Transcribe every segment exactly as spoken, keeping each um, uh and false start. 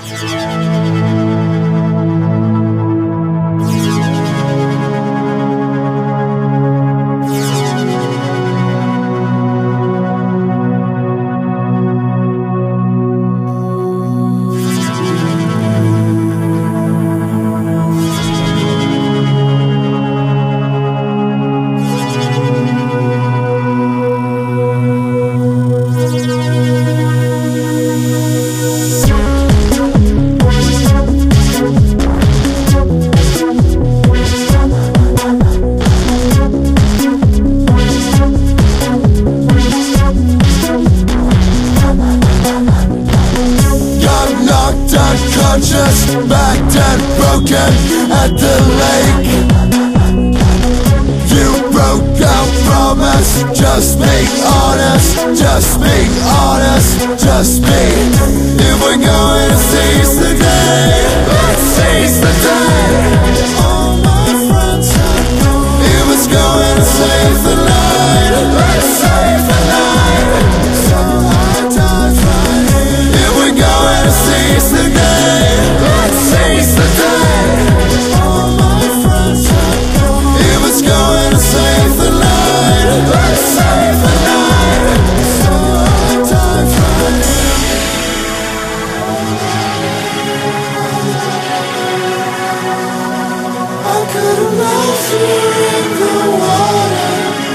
Unconscious, backed and broken at the lake. You broke our promise. Just be honest, just be honest, just be. If we're going to seize the day, let's seize the day. All my friends are gone. If it's going to save the night, let's save the night. So our time's right here. If we're going to seize the day, let's seize the day. All my friends are gone. If it's going to save the night, let's save the night. So our time's right here. I could have lost you in the water.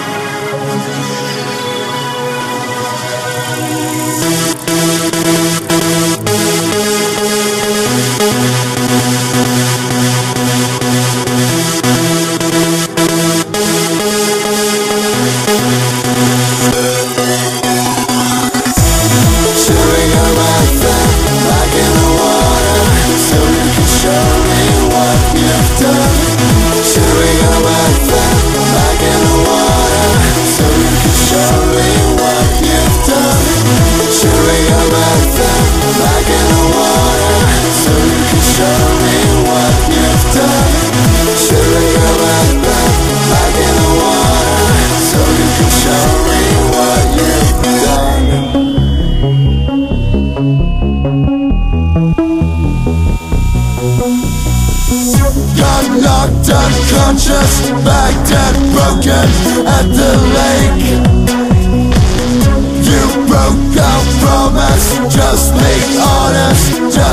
Knocked unconscious, backed and broken at the lake. You broke our promise. Just be honest.